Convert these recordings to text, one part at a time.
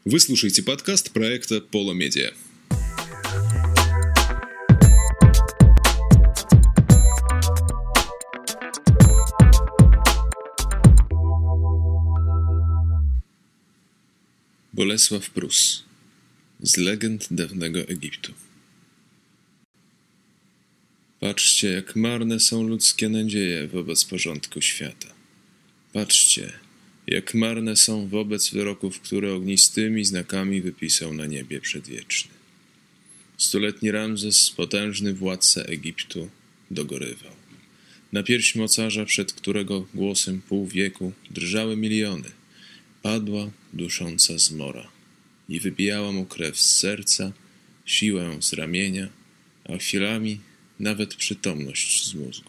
Вы слушаете подкаст проекта Полумедиа. Bolesław Prus z legend dawnego Egiptu. Patrzcie, jak marne są ludzkie nadzieje wobec porządku świata. Patrzcie, jak marne są wobec wyroków, które ognistymi znakami wypisał na niebie przedwieczny. Stuletni Ramzes, potężny władca Egiptu, dogorywał. Na pierś mocarza, przed którego głosem pół wieku drżały miliony, padła dusząca zmora i wybijała mu krew z serca, siłę z ramienia, a chwilami nawet przytomność z mózgu.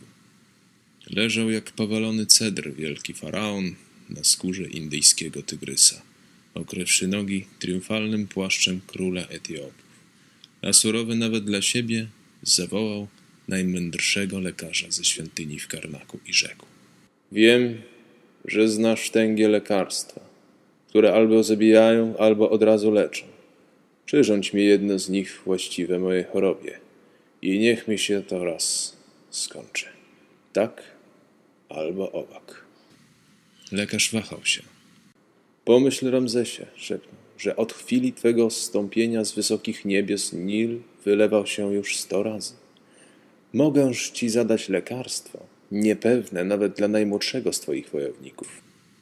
Leżał jak powalony cedr wielki faraon na skórze indyjskiego tygrysa, okrywszy nogi triumfalnym płaszczem króla Etiopów. A surowy nawet dla siebie zawołał najmędrszego lekarza ze świątyni w Karnaku i rzekł: Wiem, że znasz tęgie lekarstwa, które albo zabijają, albo od razu leczą. Przyrządź mi jedno z nich właściwe mojej chorobie i niech mi się to raz skończy. Tak albo owak. Lekarz wahał się. Pomyśl, Ramzesie, szepnął, że od chwili twego zstąpienia z wysokich niebios Nil wylewał się już 100 razy. Mogęż ci zadać lekarstwo, niepewne nawet dla najmłodszego z twoich wojowników.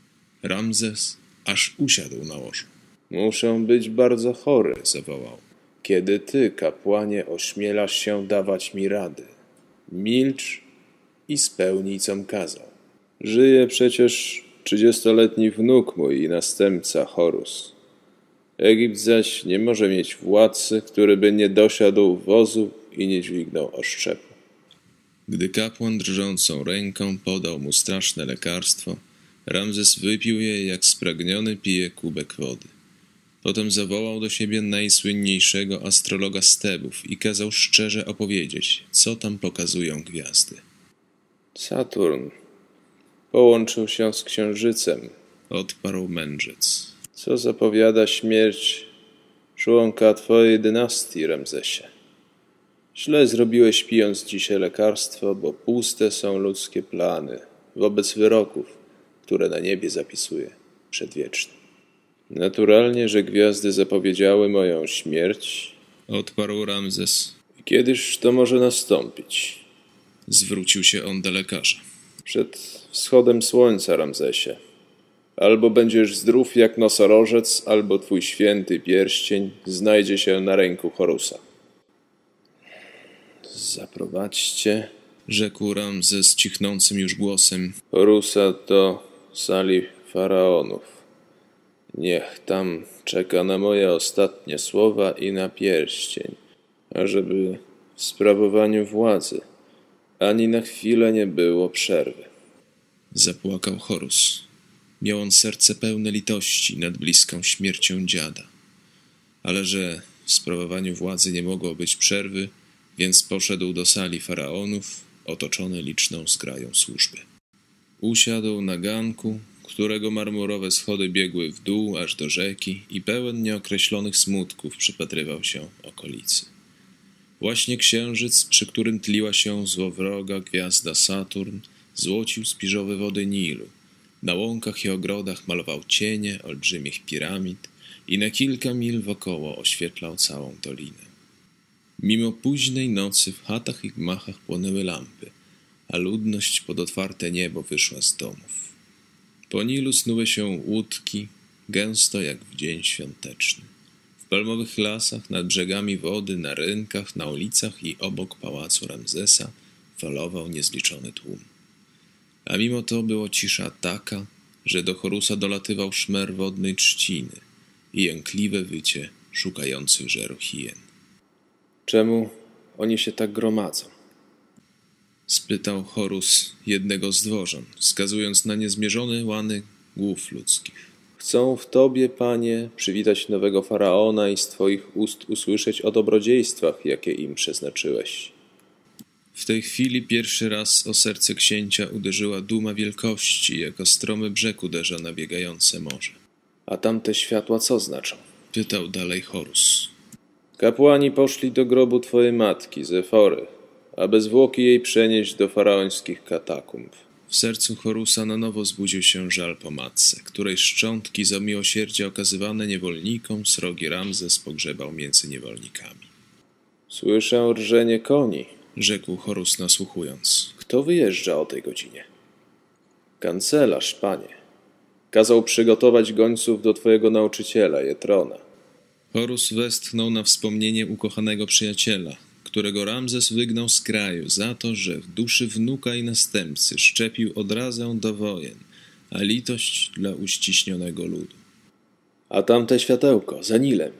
Ramzes aż usiadł na łożu. Muszę być bardzo chory, zawołał. Kiedy ty, kapłanie, ośmielasz się dawać mi rady? Milcz i spełnij, com kazał. Żyje przecież 30-letni wnuk mój i następca Horus. Egipt zaś nie może mieć władcy, który by nie dosiadł wozu i nie dźwignął oszczepu. Gdy kapłan drżącą ręką podał mu straszne lekarstwo, Ramzes wypił je, jak spragniony pije kubek wody. Potem zawołał do siebie najsłynniejszego astrologa z Tebów i kazał szczerze opowiedzieć, co tam pokazują gwiazdy. Saturn połączył się z księżycem, odparł mędrzec, co zapowiada śmierć członka twojej dynastii, Ramzesie. Źle zrobiłeś, pijąc dzisiaj lekarstwo, bo puste są ludzkie plany wobec wyroków, które na niebie zapisuje przedwieczny. Naturalnie, że gwiazdy zapowiedziały moją śmierć, odparł Ramzes. Kiedyż to może nastąpić? Zwrócił się on do lekarza. Przed wschodem słońca, Ramzesie. Albo będziesz zdrów jak nosorożec, albo twój święty pierścień znajdzie się na ręku Horusa. Zaprowadźcie, rzekł Ramzes cichnącym już głosem, Horusa do sali faraonów. Niech tam czeka na moje ostatnie słowa i na pierścień, ażeby w sprawowaniu władzy ani na chwilę nie było przerwy. Zapłakał Horus. Miał on serce pełne litości nad bliską śmiercią dziada. Ale że w sprawowaniu władzy nie mogło być przerwy, więc poszedł do sali faraonów, otoczony liczną zgrają służby. Usiadł na ganku, którego marmurowe schody biegły w dół aż do rzeki i pełen nieokreślonych smutków przypatrywał się okolicy. Właśnie księżyc, przy którym tliła się złowroga gwiazda Saturn, złocił spiżowe wody Nilu. Na łąkach i ogrodach malował cienie olbrzymich piramid i na kilka mil wokoło oświetlał całą dolinę. Mimo późnej nocy w chatach i gmachach płonęły lampy, a ludność pod otwarte niebo wyszła z domów. Po Nilu snuły się łódki, gęsto jak w dzień świąteczny. W palmowych lasach, nad brzegami wody, na rynkach, na ulicach i obok pałacu Ramzesa falował niezliczony tłum. A mimo to było cisza taka, że do Horusa dolatywał szmer wodnej trzciny i jękliwe wycie szukających żeru hien. Czemu oni się tak gromadzą? Spytał Horus jednego z dworzan, wskazując na niezmierzone łany głów ludzkich. Chcą w tobie, panie, przywitać nowego faraona i z twoich ust usłyszeć o dobrodziejstwach, jakie im przeznaczyłeś. W tej chwili pierwszy raz o serce księcia uderzyła duma wielkości, jak ostromy brzeg uderza nabiegające morze. A tamte światła co znaczą? Pytał dalej Horus. Kapłani poszli do grobu twojej matki, Zefory, aby zwłoki jej przenieść do faraońskich katakumb. W sercu Horusa na nowo zbudził się żal po matce, której szczątki za miłosierdzie okazywane niewolnikom srogi Ramzes pogrzebał między niewolnikami. Słyszę rżenie koni, Rzekł Horus nasłuchując. Kto wyjeżdża o tej godzinie? Kancelarz, panie. Kazał przygotować gońców do twojego nauczyciela, Jetrona. Horus westchnął na wspomnienie ukochanego przyjaciela, którego Ramzes wygnał z kraju za to, że w duszy wnuka i następcy szczepił odrazę do wojen, a litość dla uściśnionego ludu. A tamte światełko, za Nilem.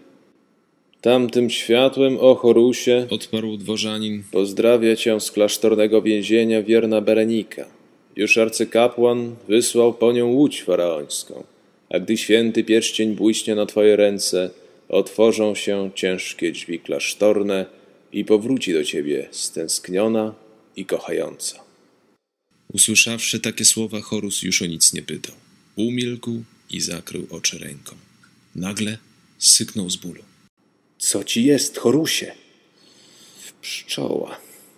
Tamtym światłem, o Horusie, Odparł dworzanin. pozdrawia cię z klasztornego więzienia wierna Berenika. Już arcykapłan wysłał po nią łódź faraońską, a gdy święty pierścień błyśnie na twoje ręce, otworzą się ciężkie drzwi klasztorne i powróci do ciebie stęskniona i kochająca. Usłyszawszy takie słowa, Horus już o nic nie pytał. Umilkł i zakrył oczy ręką. Nagle syknął z bólu. Co ci jest, Horusie? Pszczoła.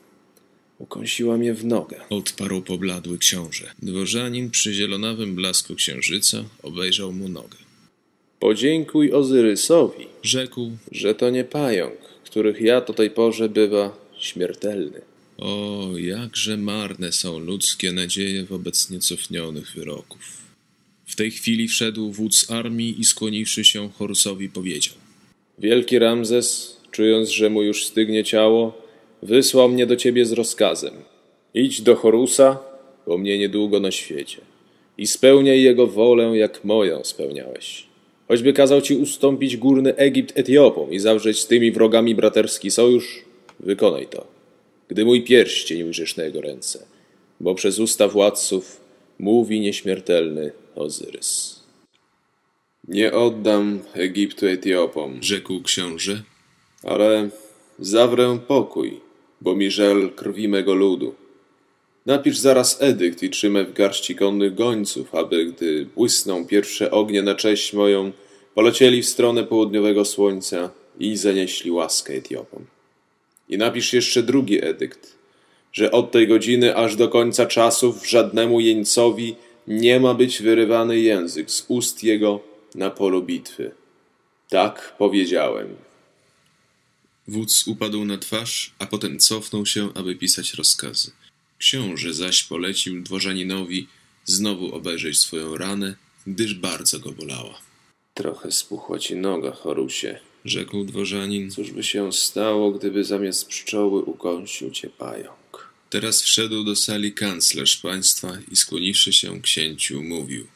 Ukąsiła mnie w nogę. Odparł pobladły książę. Dworzanin przy zielonawym blasku księżyca obejrzał mu nogę. Podziękuj Ozyrysowi, Rzekł. że to nie pająk, których jad o tej porze bywa śmiertelny. O, jakże marne są ludzkie nadzieje wobec niecofnionych wyroków. W tej chwili wszedł wódz armii i skłoniwszy się Horusowi powiedział. Wielki Ramzes, czując, że mu już stygnie ciało, wysłał mnie do ciebie z rozkazem. Idź do Horusa, bo mnie niedługo na świecie, i spełniaj jego wolę, jak moją spełniałeś. Choćby kazał ci ustąpić górny Egipt Etiopom i zawrzeć z tymi wrogami braterski sojusz, wykonaj to, gdy mój pierścień ujrzysz na jego ręce, bo przez usta władców mówi nieśmiertelny Ozyrys. Nie oddam Egiptu Etiopom, Rzekł książę. ale zawrę pokój, bo mi żal krwi mego ludu. Napisz zaraz edykt i trzymaj w garści konnych gońców, aby, gdy błysną pierwsze ognie na cześć moją, polecieli w stronę południowego słońca i zanieśli łaskę Etiopom. I napisz jeszcze drugi edykt, że od tej godziny aż do końca czasów żadnemu jeńcowi nie ma być wyrywany język z ust jego na polu bitwy. Tak powiedziałem. Wódz upadł na twarz, a potem cofnął się, aby pisać rozkazy. Książę zaś polecił dworzaninowi znowu obejrzeć swoją ranę, gdyż bardzo go bolała. Trochę spuchła ci noga, Horusie. Rzekł dworzanin. Cóż by się stało, gdyby zamiast pszczoły ukąsił cię pająk? Teraz wszedł do sali kanclerz państwa i skłoniwszy się księciu, mówił.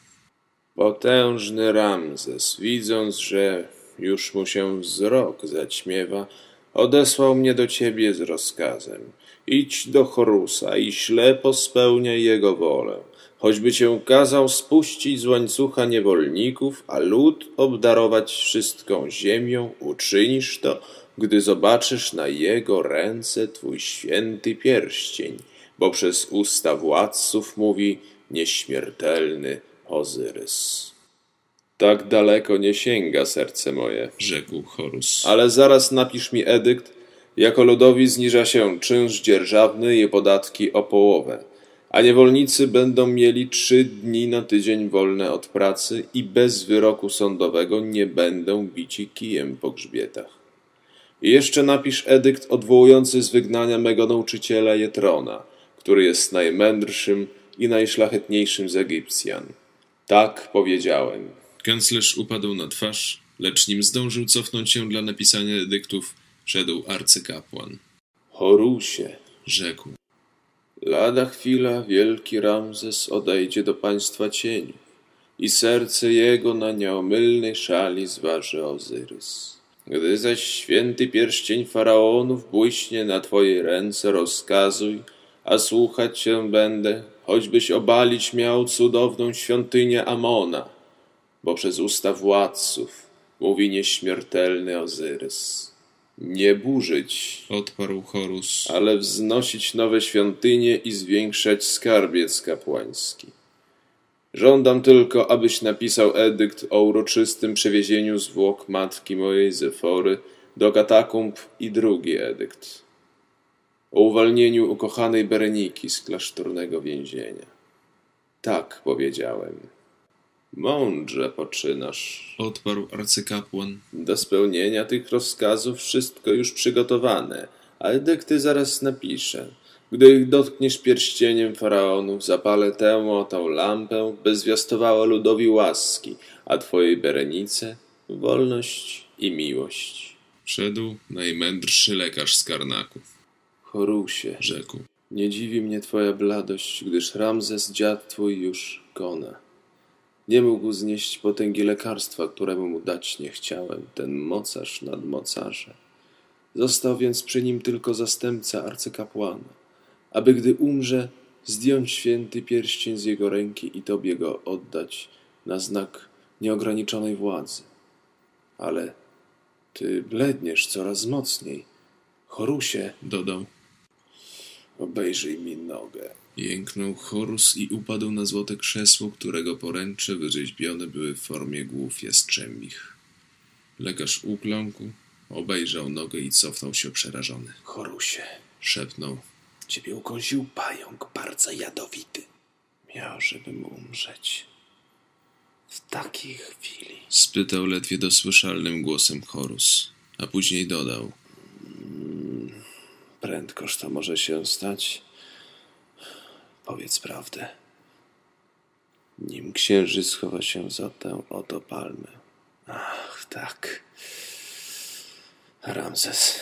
Potężny Ramzes, widząc, że już mu się wzrok zaćmiewa, odesłał mnie do ciebie z rozkazem. Idź do Horusa i ślepo spełniaj jego wolę. Choćby cię kazał spuścić z łańcucha niewolników, a lud obdarować wszystką ziemią, uczynisz to, gdy zobaczysz na jego ręce twój święty pierścień, bo przez usta władców mówi nieśmiertelny Ozyrys. Tak daleko nie sięga serce moje, Rzekł Horus. ale zaraz napisz mi edykt, jako ludowi zniża się czynsz dzierżawny i podatki o połowę, a niewolnicy będą mieli 3 dni na tydzień wolne od pracy i bez wyroku sądowego nie będą bici kijem po grzbietach. I jeszcze napisz edykt odwołujący z wygnania mego nauczyciela Jetrona, który jest najmędrszym i najszlachetniejszym z Egipcjan. Tak powiedziałem. Kanclerz upadł na twarz, lecz nim zdążył cofnąć się dla napisania edyktów, szedł arcykapłan. Horusie, Rzekł. lada chwila wielki Ramzes odejdzie do państwa cieni i serce jego na nieomylnej szali zważy Ozyrys. Gdy zaś święty pierścień faraonów błyśnie na twojej ręce, rozkazuj, a słuchać cię będę, choćbyś obalić miał cudowną świątynię Amona, bo przez usta władców mówi nieśmiertelny Ozyrys. Nie burzyć, Odparł Horus. ale wznosić nowe świątynie i zwiększać skarbiec kapłański. Żądam tylko, abyś napisał edykt o uroczystym przewiezieniu zwłok matki mojej Zefory do katakumb i drugi edykt o uwolnieniu ukochanej Bereniki z klasztornego więzienia. Tak powiedziałem. Mądrze poczynasz. Odparł arcykapłan. Do spełnienia tych rozkazów wszystko już przygotowane, a edykty zaraz napiszę. Gdy ich dotkniesz pierścieniem faraonów, zapalę tę oto lampę, by zwiastowała ludowi łaski, a twojej Berenice wolność i miłość. Wszedł najmędrszy lekarz z Karnaku. Horusie, Rzekł. nie dziwi mnie twoja bladość, gdyż Ramzes, dziad twój, już kona. Nie mógł znieść potęgi lekarstwa, któremu mu dać nie chciałem, ten mocarz nad mocarze. Został więc przy nim tylko zastępca arcykapłana, aby gdy umrze, zdjąć święty pierścień z jego ręki i tobie go oddać na znak nieograniczonej władzy. Ale ty bledniesz coraz mocniej. Horusie, Dodał. obejrzyj mi nogę. Jęknął Horus i upadł na złote krzesło, którego poręcze wyrzeźbione były w formie głów jastrzębich. Lekarz ukląkł, obejrzał nogę i cofnął się przerażony. Horusie, Szepnął. ciebie ukąsił pająk bardzo jadowity. Miał, żebym umrzeć. W takiej chwili. Spytał ledwie dosłyszalnym głosem Horus, a później dodał. Prędkoż to może się stać? Powiedz prawdę. Nim księży schowa się za tę oto palmę. Ach, tak. Ramzes.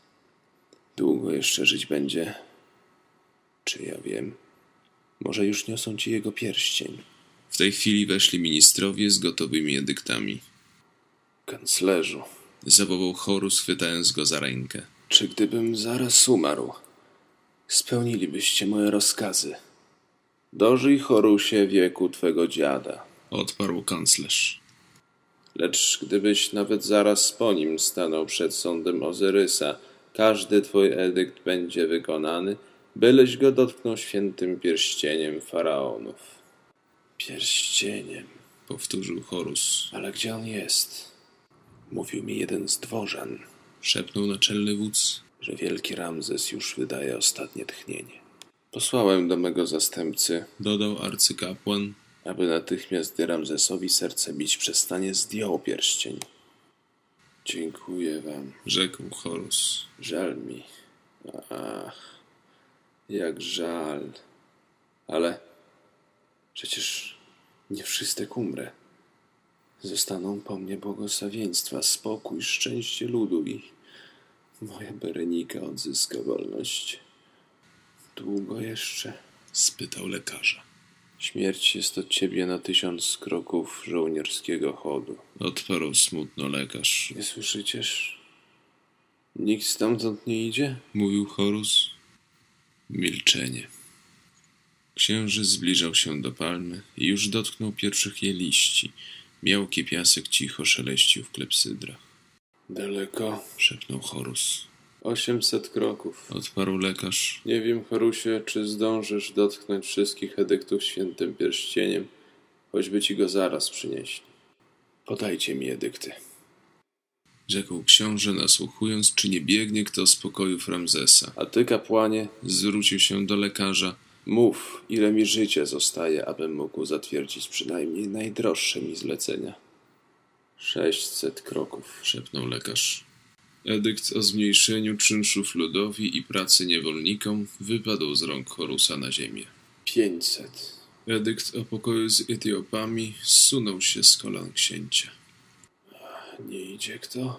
Długo jeszcze żyć będzie? Czy ja wiem? Może już niosą ci jego pierścień. W tej chwili weszli ministrowie z gotowymi edyktami. Kanclerzu, Zawołał Horus, chwytając go za rękę. czy gdybym zaraz umarł, spełnilibyście moje rozkazy? Dożyj, Horusie, wieku twego dziada. Odparł kanclerz. Lecz gdybyś nawet zaraz po nim stanął przed sądem Ozyrysa, każdy twój edykt będzie wykonany, byleś go dotknął świętym pierścieniem faraonów. Pierścieniem? Powtórzył Horus. Ale gdzie on jest? Mówił mi jeden z dworzan, Szepnął naczelny wódz. że wielki Ramzes już wydaje ostatnie tchnienie. Posłałem do mego zastępcy, Dodał arcykapłan. aby natychmiast, gdy Ramzesowi serce bić przestanie, zdjął pierścień. Dziękuję wam. Rzekł Horus. Żal mi. Ach, jak żal. Ale przecież nie wszystek umrę. Zostaną po mnie błogosławieństwa, spokój, szczęście ludu i moja Berenika odzyska wolność. Długo jeszcze? Spytał lekarza. Śmierć jest od ciebie na 1000 kroków żołnierskiego chodu. Odparł smutno lekarz. Nie słyszycież? Nikt stamtąd nie idzie? Mówił Horus. Milczenie. Księżyc zbliżał się do palmy i już dotknął pierwszych jej liści. Miałki piasek cicho szeleścił w klepsydrach. Daleko. Szepnął Horus. 800 kroków. Odparł lekarz. Nie wiem, Horusie, czy zdążysz dotknąć wszystkich edyktów świętym pierścieniem, choćby ci go zaraz przynieśli. Podajcie mi edykty. Rzekł książę, nasłuchując, czy nie biegnie kto z pokojów Ramzesa. A ty, kapłanie, Zwrócił się do lekarza. mów, ile mi życia zostaje, abym mógł zatwierdzić przynajmniej najdroższe mi zlecenia. 600 kroków. Szepnął lekarz. Edykt o zmniejszeniu czynszów ludowi i pracy niewolnikom wypadł z rąk Horusa na ziemię. 500. Edykt o pokoju z Etiopami zsunął się z kolan księcia. Nie idzie kto?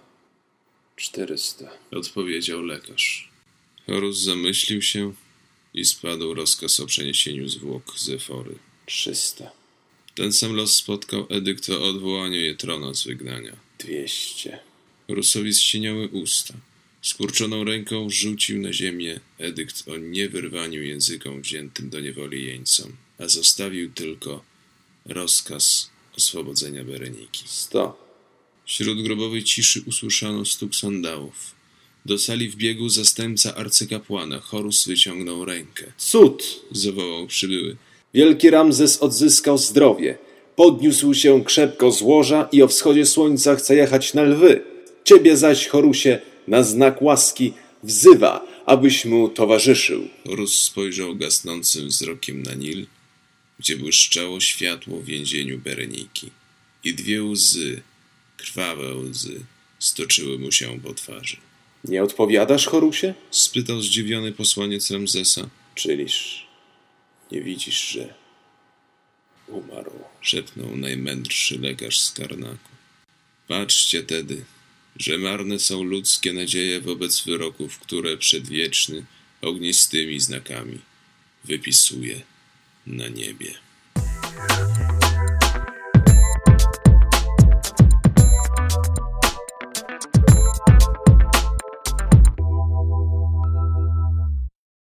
400. Odpowiedział lekarz. Horus zamyślił się i spadł rozkaz o przeniesieniu zwłok Zefory. 300. Ten sam los spotkał edykt o odwołaniu Jetrona z wygnania. 200. Horusowi zsiniały usta. Skurczoną ręką rzucił na ziemię edykt o niewyrwaniu językom wziętym do niewoli jeńcom, a zostawił tylko rozkaz oswobodzenia Bereniki. 100. Wśród grobowej ciszy usłyszano stuk sandałów. Do sali wbiegł zastępca arcykapłana. Horus wyciągnął rękę. Cud! Zawołał przybyły. Wielki Ramzes odzyskał zdrowie. Podniósł się krzepko z łoża i o wschodzie słońca chce jechać na lwy. Ciebie zaś, Horusie, na znak łaski wzywa, abyś mu towarzyszył. Horus spojrzał gasnącym wzrokiem na Nil, gdzie błyszczało światło w więzieniu Bereniki. I 2 łzy, krwawe łzy, stoczyły mu się po twarzy. Nie odpowiadasz, Horusie? Spytał zdziwiony posłaniec Ramzesa. Czyliż nie widzisz, że umarł? Szepnął najmędrszy lekarz z Karnaku. Patrzcie tedy, że marne są ludzkie nadzieje wobec wyroków, które przedwieczny ognistymi znakami wypisuje na niebie.